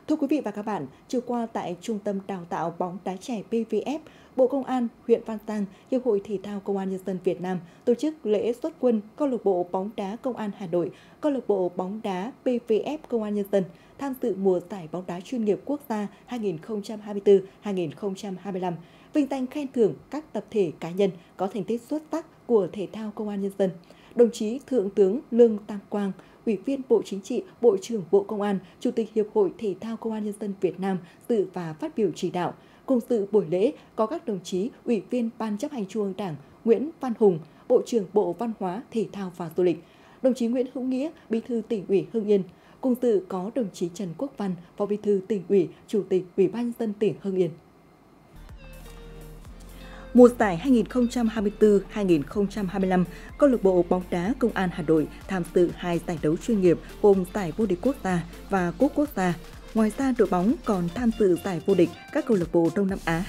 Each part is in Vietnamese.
Thưa quý vị và các bạn, chiều qua tại Trung tâm Đào tạo bóng đá trẻ PVF, Bộ Công an, huyện Văn Giang, Hiệp hội Thể thao Công an Nhân dân Việt Nam tổ chức lễ xuất quân câu lạc bộ bóng đá Công an Hà Nội, câu lạc bộ bóng đá PVF Công an Nhân dân tham dự mùa giải bóng đá chuyên nghiệp quốc gia 2024-2025, vinh danh khen thưởng các tập thể cá nhân có thành tích xuất sắc của thể thao Công an Nhân dân. Đồng chí Thượng tướng Lương Tam Quang, Ủy viên Bộ Chính trị, Bộ trưởng Bộ Công an, Chủ tịch Hiệp hội Thể thao Công an Nhân dân Việt Nam dự và phát biểu chỉ đạo. Cùng dự buổi lễ có các đồng chí Ủy viên Ban Chấp hành Trung ương Đảng Nguyễn Văn Hùng, Bộ trưởng Bộ Văn hóa, Thể thao và Du lịch, đồng chí Nguyễn Hữu Nghĩa, Bí thư Tỉnh ủy Hưng Yên. Cùng dự có đồng chí Trần Quốc Văn, Phó Bí thư Tỉnh ủy, Chủ tịch Ủy ban nhân dân tỉnh Hưng Yên. Mùa giải 2024-2025, câu lạc bộ bóng đá Công an Hà Nội tham dự 2 giải đấu chuyên nghiệp gồm giải vô địch quốc gia và cúp quốc gia. Ngoài ra, đội bóng còn tham dự giải vô địch các câu lạc bộ Đông Nam Á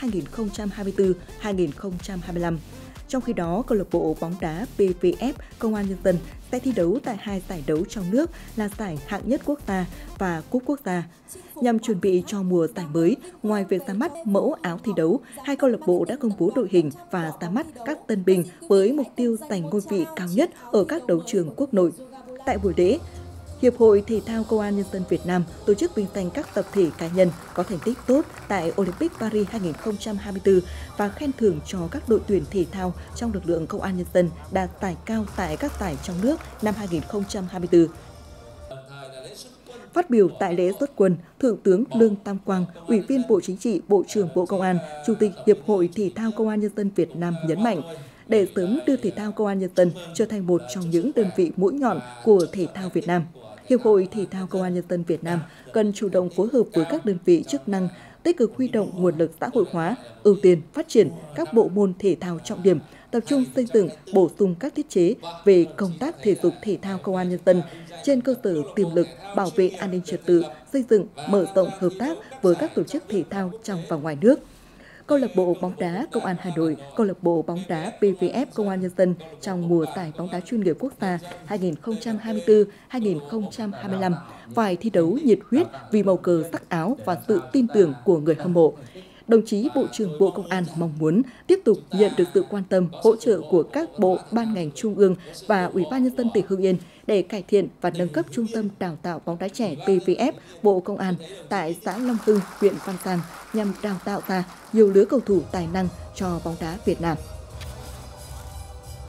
2024-2025. Trong khi đó, câu lạc bộ bóng đá PVF Công an Nhân dân sẽ thi đấu tại 2 giải đấu trong nước là giải hạng nhất quốc gia và cúp quốc gia. Nhằm chuẩn bị cho mùa giải mới, ngoài việc ra mắt mẫu áo thi đấu, 2 câu lạc bộ đã công bố đội hình và ra mắt các tân binh với mục tiêu giành ngôi vị cao nhất ở các đấu trường quốc nội. Tại buổi lễ, Hiệp hội Thể thao Công an Nhân dân Việt Nam tổ chức vinh danh các tập thể cá nhân có thành tích tốt tại Olympic Paris 2024 và khen thưởng cho các đội tuyển thể thao trong lực lượng Công an Nhân dân đạt giải cao tại các giải trong nước năm 2024. Phát biểu tại lễ xuất quân, Thượng tướng Lương Tam Quang, Ủy viên Bộ Chính trị, Bộ trưởng Bộ Công an, Chủ tịch Hiệp hội Thể thao Công an Nhân dân Việt Nam nhấn mạnh, để sớm đưa thể thao Công an Nhân dân trở thành một trong những đơn vị mũi nhọn của thể thao Việt Nam, Hiệp hội Thể thao Công an Nhân dân Việt Nam cần chủ động phối hợp với các đơn vị chức năng, tích cực huy động nguồn lực xã hội hóa, ưu tiên phát triển các bộ môn thể thao trọng điểm, tập trung xây dựng, bổ sung các thiết chế về công tác thể dục thể thao Công an Nhân dân trên cơ sở tiềm lực bảo vệ an ninh trật tự, xây dựng, mở rộng hợp tác với các tổ chức thể thao trong và ngoài nước. Câu lạc bộ bóng đá Công an Hà Nội, câu lạc bộ bóng đá PVF Công an Nhân dân trong mùa giải bóng đá chuyên nghiệp quốc gia 2024-2025 phải thi đấu nhiệt huyết vì màu cờ sắc áo và sự tin tưởng của người hâm mộ. Đồng chí Bộ trưởng Bộ Công an mong muốn tiếp tục nhận được sự quan tâm, hỗ trợ của các bộ, ban ngành trung ương và Ủy ban Nhân dân tỉnh Hưng Yên để cải thiện và nâng cấp Trung tâm Đào tạo bóng đá trẻ PVF Bộ Công an tại xã Long Hưng, huyện Văn Giang nhằm đào tạo ra nhiều lứa cầu thủ tài năng cho bóng đá Việt Nam.